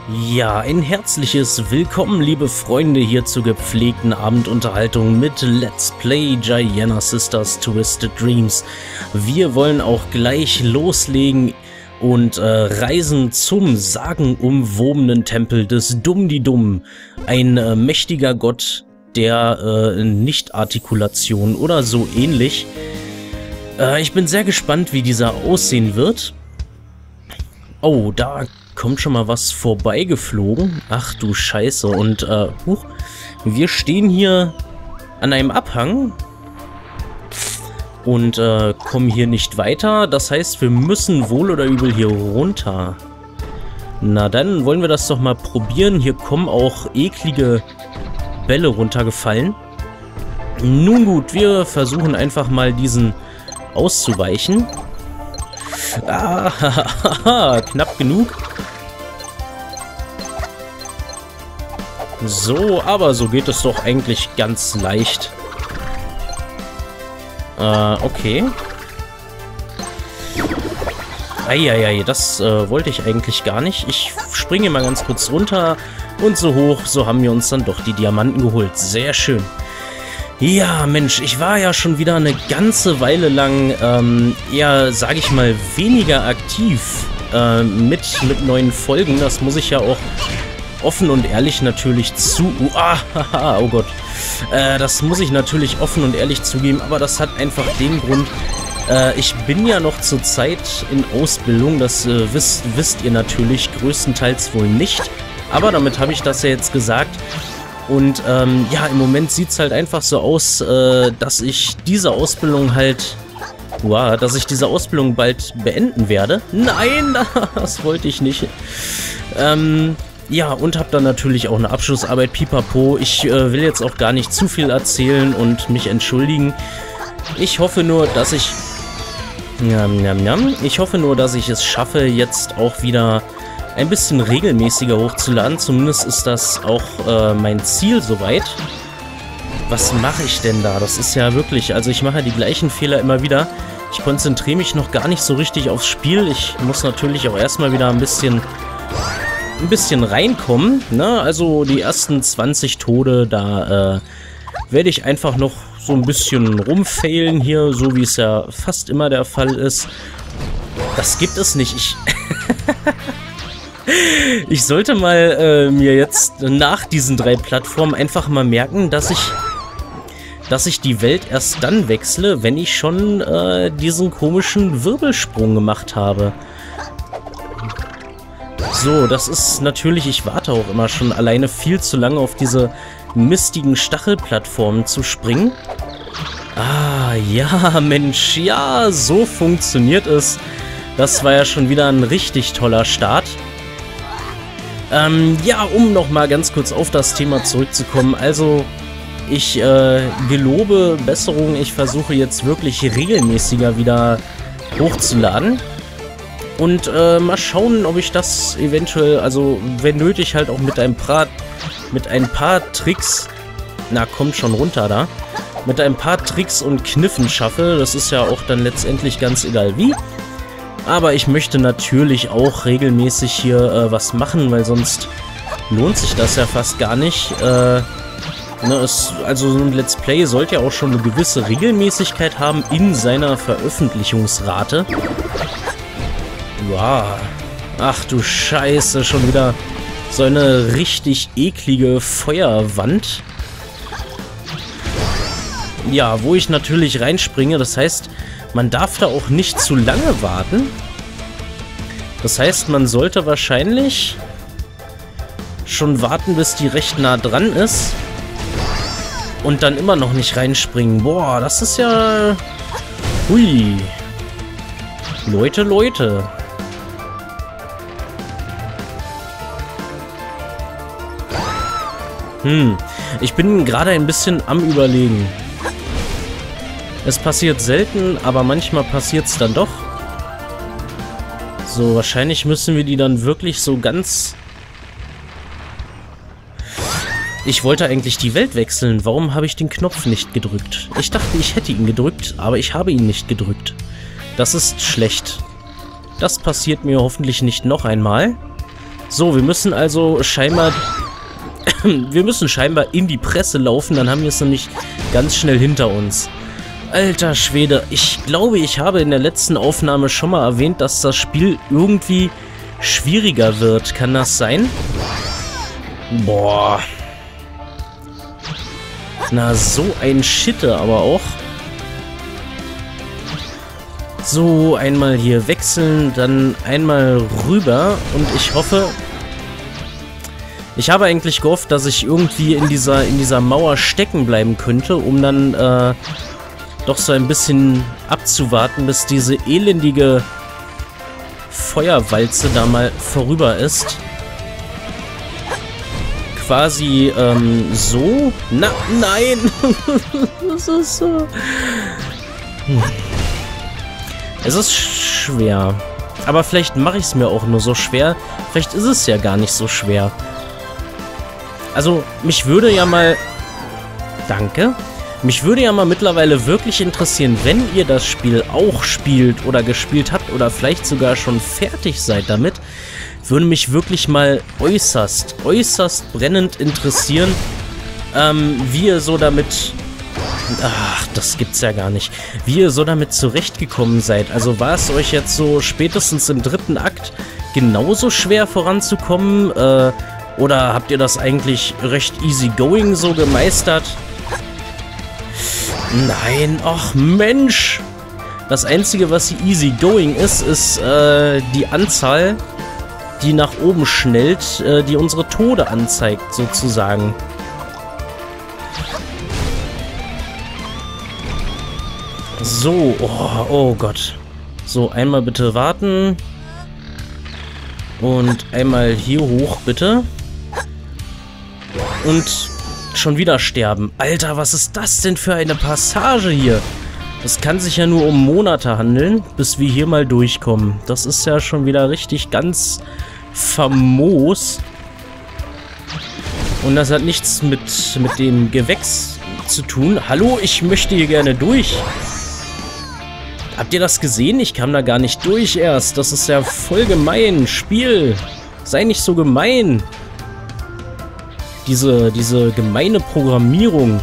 Ja, ein herzliches Willkommen, liebe Freunde, hier zur gepflegten Abendunterhaltung mit Let's Play Giana Sisters Twisted Dreams. Wir wollen auch gleich loslegen und reisen zum sagenumwobenen Tempel des Dum-di-Dum. Ein mächtiger Gott der Nicht-Artikulation oder so ähnlich. Ich bin sehr gespannt, wie dieser aussehen wird. Oh, da kommt schon mal was vorbeigeflogen. Ach du Scheiße. Und wir stehen hier an einem Abhang und kommen hier nicht weiter. Das heißt, wir müssen wohl oder übel hier runter. Na dann wollen wir das doch mal probieren. Hier kommen auch eklige Bälle runtergefallen. Nun gut, wir versuchen einfach mal diesen auszuweichen. Ah, knapp genug. So, aber so geht es doch eigentlich ganz leicht. Okay. Eieiei, das wollte ich eigentlich gar nicht. Ich springe mal ganz kurz runter und so hoch, so haben wir uns dann doch die Diamanten geholt. Sehr schön. Ja, Mensch, ich war ja schon wieder eine ganze Weile lang eher, sage ich mal, weniger aktiv mit neuen Folgen. Das muss ich ja auch offen und ehrlich natürlich oh Gott. Das muss ich natürlich offen und ehrlich zugeben, aber das hat einfach den Grund, ich bin ja noch zur Zeit in Ausbildung, das wisst ihr natürlich größtenteils wohl nicht, aber damit habe ich das ja jetzt gesagt. Und ja, im Moment sieht es halt einfach so aus, dass ich diese Ausbildung halt, bald beenden werde. Nein, das wollte ich nicht. Ja, und habe dann natürlich auch eine Abschlussarbeit, pipapo. Ich will jetzt auch gar nicht zu viel erzählen und mich entschuldigen. Ich hoffe nur, dass ich... Ich hoffe nur, dass ich es schaffe, jetzt auch wieder ein bisschen regelmäßiger hochzuladen. Zumindest ist das auch mein Ziel soweit. Was mache ich denn da? Das ist ja wirklich... Also ich mache die gleichen Fehler immer wieder. Ich konzentriere mich noch gar nicht so richtig aufs Spiel. Ich muss natürlich auch erstmal wieder ein bisschen reinkommen, ne? Also die ersten 20 Tode, da werde ich einfach noch so ein bisschen rumfailen hier, so wie es ja fast immer der Fall ist. Das gibt es nicht. Ich sollte mal mir jetzt nach diesen 3 Plattformen einfach mal merken, dass ich die Welt erst dann wechsle, wenn ich schon diesen komischen Wirbelsprung gemacht habe. So, das ist natürlich, ich warte auch immer schon alleine viel zu lange auf diese mistigen Stachelplattformen zu springen. Ah, ja, Mensch, ja, so funktioniert es. Das war ja schon wieder ein richtig toller Start. Ja, um nochmal ganz kurz auf das Thema zurückzukommen, also ich gelobe Besserung, ich versuche jetzt wirklich regelmäßiger wieder hochzuladen. Und mal schauen, ob ich das eventuell, also wenn nötig halt auch mit ein paar Tricks, na kommt schon runter da, mit ein paar Tricks und Kniffen schaffe. Das ist ja auch dann letztendlich ganz egal wie. Aber ich möchte natürlich auch regelmäßig hier was machen, weil sonst lohnt sich das ja fast gar nicht. Also so ein Let's Play sollte ja auch schon eine gewisse Regelmäßigkeit haben in seiner Veröffentlichungsrate. Wow. Ach du Scheiße, schon wieder so eine richtig eklige Feuerwand. Ja, wo ich natürlich reinspringe, das heißt, man darf da auch nicht zu lange warten. Das heißt, man sollte wahrscheinlich schon warten, bis die recht nah dran ist. Und dann immer noch nicht reinspringen. Boah, das ist ja... Hui. Leute. Ich bin gerade ein bisschen am Überlegen. Es passiert selten, aber manchmal passiert es dann doch. So, wahrscheinlich müssen wir die dann wirklich so ganz... Ich wollte eigentlich die Welt wechseln. Warum habe ich den Knopf nicht gedrückt? Ich dachte, ich hätte ihn gedrückt, aber ich habe ihn nicht gedrückt. Das ist schlecht. Das passiert mir hoffentlich nicht noch einmal. So, wir müssen also scheinbar... wir müssen scheinbar in die Presse laufen, dann haben wir es nämlich ganz schnell hinter uns. Alter Schwede, ich glaube, ich habe in der letzten Aufnahme schon mal erwähnt, dass das Spiel irgendwie schwieriger wird. Kann das sein? Boah. Na, so ein Schitte aber auch. So, einmal hier wechseln, dann einmal rüber und ich hoffe... Ich habe eigentlich gehofft, dass ich irgendwie in dieser Mauer stecken bleiben könnte, um dann doch so ein bisschen abzuwarten, bis diese elendige Feuerwalze da mal vorüber ist. Quasi so. Na, nein! Das ist so... Es ist schwer. Aber vielleicht mache ich es mir auch nur so schwer. Vielleicht ist es ja gar nicht so schwer. Also, mich würde ja mal... Danke. Mich würde ja mal mittlerweile wirklich interessieren, wenn ihr das Spiel auch spielt oder gespielt habt oder vielleicht sogar schon fertig seid damit, würde mich wirklich mal äußerst brennend interessieren, wie ihr so damit... Ach, das gibt's ja gar nicht. Wie ihr so damit zurechtgekommen seid. Also war es euch jetzt so spätestens im 3. Akt genauso schwer voranzukommen? Oder habt ihr das eigentlich recht easy going so gemeistert? Nein, ach Mensch! Das Einzige, was easy going ist, ist die Anzahl, die nach oben schnellt, die unsere Tode anzeigt, sozusagen. So, oh Gott. So, einmal bitte warten. Und einmal hier hoch, bitte. Und schon wieder sterben. Alter, was ist das denn für eine Passage hier? Das kann sich ja nur um Monate handeln, bis wir hier mal durchkommen. Das ist ja schon wieder richtig ganz famos. Und das hat nichts mit dem Gewächs zu tun. Hallo, ich möchte hier gerne durch. Habt ihr das gesehen? Ich kam da gar nicht durch erst. Das ist ja voll gemein. Spiel, sei nicht so gemein. Diese gemeine Programmierung.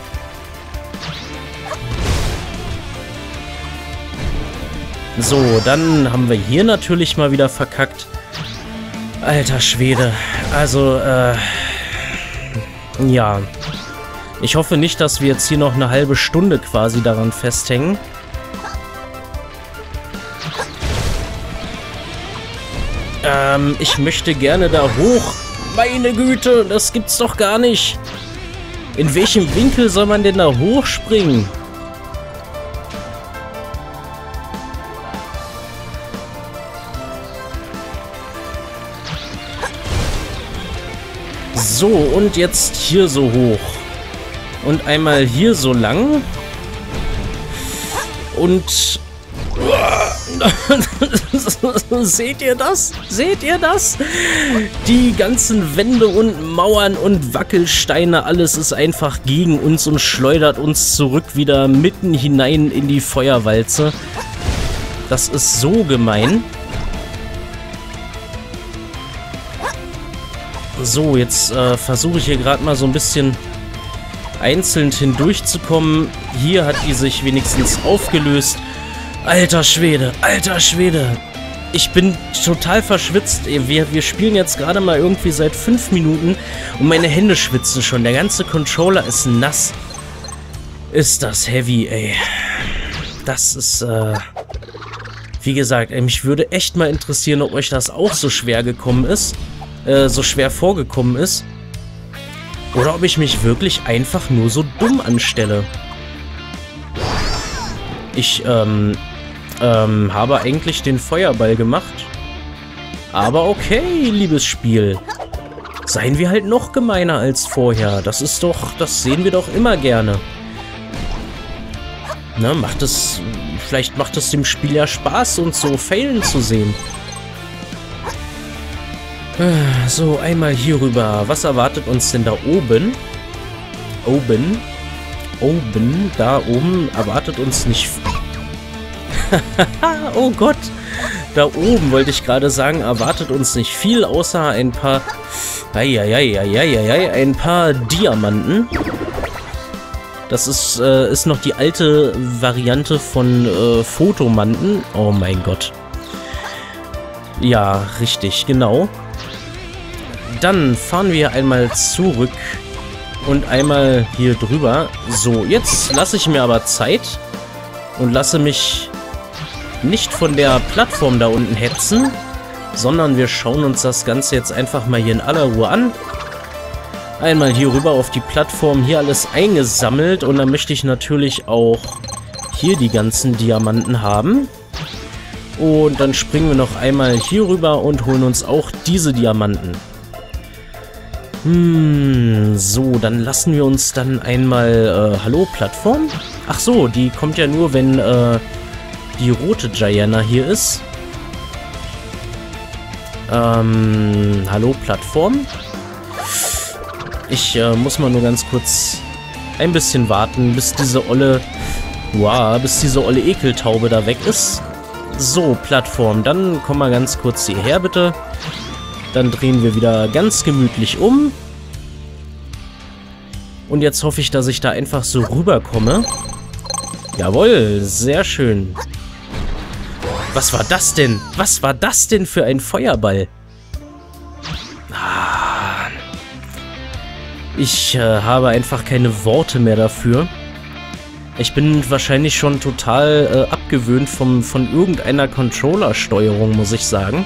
So, dann haben wir hier natürlich mal wieder verkackt. Alter Schwede. Also, ja. Ich hoffe nicht, dass wir jetzt hier noch eine halbe Stunde quasi daran festhängen. Ich möchte gerne da hoch. Meine Güte, das gibt's doch gar nicht. In welchem Winkel soll man denn da hochspringen? So, und jetzt hier so hoch. Und einmal hier so lang. Und... Seht ihr das? Seht ihr das? Die ganzen Wände und Mauern und Wackelsteine, alles ist einfach gegen uns und schleudert uns zurück wieder mitten hinein in die Feuerwalze. Das ist so gemein. So, jetzt versuche ich hier gerade mal so ein bisschen einzeln hindurchzukommen. Hier hat die sich wenigstens aufgelöst. Alter Schwede, alter Schwede. Ich bin total verschwitzt. Wir spielen jetzt gerade mal irgendwie seit 5 Minuten und meine Hände schwitzen schon. Der ganze Controller ist nass. Ist das heavy, ey. Das ist, wie gesagt, ey, mich würde echt mal interessieren, ob euch das auch so schwer gekommen ist. So schwer vorgekommen ist. Oder ob ich mich wirklich einfach nur so dumm anstelle. Ich, habe eigentlich den Feuerball gemacht. Aber okay, liebes Spiel. Seien wir halt noch gemeiner als vorher. Das ist doch, das sehen wir doch immer gerne. Ne, vielleicht macht es dem Spiel ja Spaß, uns so failen zu sehen. So, einmal hier rüber. Was erwartet uns denn da oben? Da oben erwartet uns nicht... Oh Gott, Da oben, wollte ich gerade sagen, erwartet uns nicht viel, außer ein paar... ein paar Diamanten. Das ist noch die alte Variante von Fotomanten. Oh mein Gott. Ja, richtig, genau. Dann fahren wir einmal zurück und einmal hier drüber. So, jetzt lasse ich mir aber Zeit und lasse mich nicht von der Plattform da unten hetzen, sondern wir schauen uns das Ganze jetzt einfach mal hier in aller Ruhe an. Einmal hier rüber auf die Plattform, hier alles eingesammelt und dann möchte ich natürlich auch hier die ganzen Diamanten haben. Und dann springen wir noch einmal hier rüber und holen uns auch diese Diamanten. So, dann lassen wir uns dann einmal... hallo, Plattform? Ach so, die kommt ja nur, wenn die rote Gianna hier ist. Hallo, Plattform? Ich muss mal nur ganz kurz ein bisschen warten, bis diese olle... Wow, bis diese olle Ekeltaube da weg ist. So, Plattform, dann komm mal ganz kurz hierher, bitte. Dann drehen wir wieder ganz gemütlich um. Und jetzt hoffe ich, dass ich da einfach so rüberkomme. Jawohl, sehr schön. Was war das denn? Was war das denn für ein Feuerball? Ich habe einfach keine Worte mehr dafür. Ich bin wahrscheinlich schon total abgewöhnt von irgendeiner Controller-Steuerung, muss ich sagen.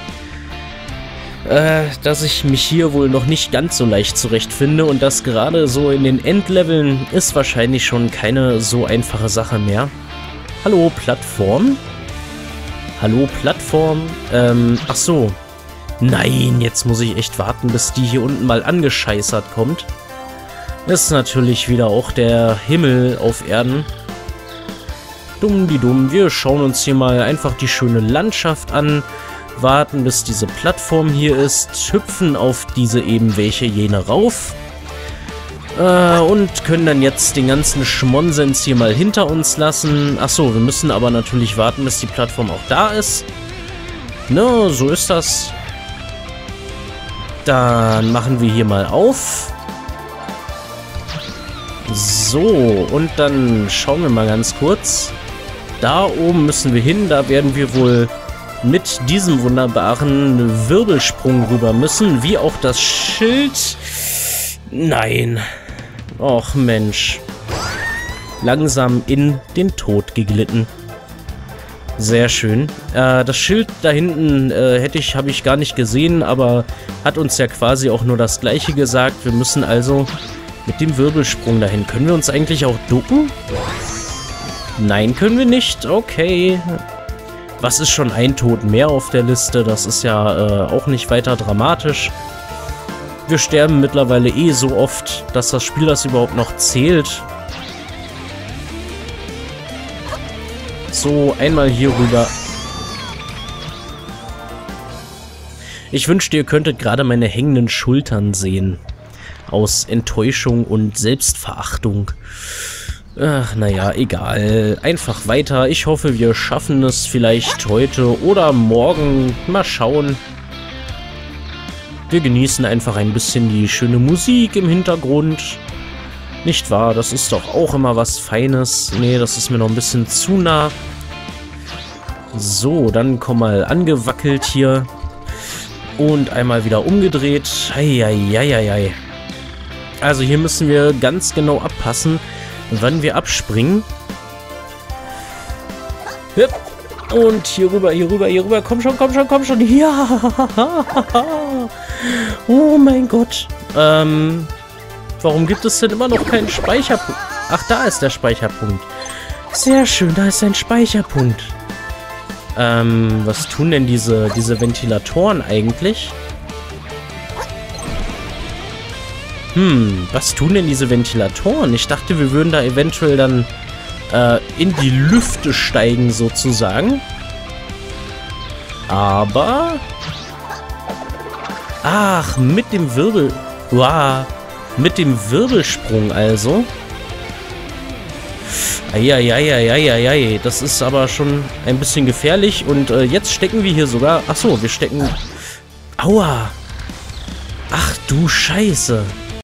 Dass ich mich hier wohl noch nicht ganz so leicht zurechtfinde und das gerade so in den Endleveln ist wahrscheinlich schon keine so einfache Sache mehr. Hallo, Plattform? Hallo, Plattform? Ach so. Nein, jetzt muss ich echt warten, bis die hier unten mal angescheißert kommt. Ist natürlich wieder auch der Himmel auf Erden. Dumm. Wir schauen uns hier mal einfach die schöne Landschaft an. Warten, bis diese Plattform hier ist. Hüpfen auf diese eben welche jene rauf. Und können dann jetzt den ganzen Schmonsens hier mal hinter uns lassen. Achso, wir müssen aber natürlich warten, bis die Plattform auch da ist. Ne, so ist das. Dann machen wir hier mal auf. So, und dann schauen wir mal ganz kurz. Da oben müssen wir hin, da werden wir wohl mit diesem wunderbaren Wirbelsprung rüber müssen, wie auch das Schild. Nein. Och Mensch. Langsam in den Tod geglitten. Sehr schön. Das Schild da hinten habe ich gar nicht gesehen, aber hat uns ja quasi auch nur das Gleiche gesagt. Wir müssen also mit dem Wirbelsprung dahin. Können wir uns eigentlich auch ducken? Nein, können wir nicht. Okay. Was ist schon ein Tod mehr auf der Liste? Das ist ja auch nicht weiter dramatisch. Wir sterben mittlerweile eh so oft, dass das Spiel das überhaupt noch zählt. So, einmal hier rüber. Ich wünschte, ihr könntet gerade meine hängenden Schultern sehen. Aus Enttäuschung und Selbstverachtung. Ach, naja, egal. Einfach weiter. Ich hoffe, wir schaffen es vielleicht heute oder morgen. Mal schauen. Wir genießen einfach ein bisschen die schöne Musik im Hintergrund. Nicht wahr? Das ist doch auch immer was Feines. Nee, das ist mir noch ein bisschen zu nah. So, dann komm mal angewackelt hier. Und einmal wieder umgedreht. Eieieiei. Also hier müssen wir ganz genau abpassen, wann wir abspringen. Und hier rüber. Komm schon. Ja. Oh mein Gott. Warum gibt es denn immer noch keinen Speicherpunkt? Ach, da ist der Speicherpunkt. Sehr schön, da ist ein Speicherpunkt. Was tun denn diese Ventilatoren eigentlich? Was tun denn diese Ventilatoren? Ich dachte, wir würden da eventuell dann in die Lüfte steigen, sozusagen. Aber... Ach, mit dem Mit dem Wirbelsprung also. Eieieiei, das ist aber schon ein bisschen gefährlich. Und jetzt stecken wir hier sogar... Achso, wir stecken... Aua! Ach du Scheiße!